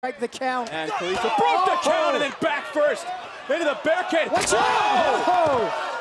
Break the count. And Kalisto broke the count and then back first into the barricade. Watch out!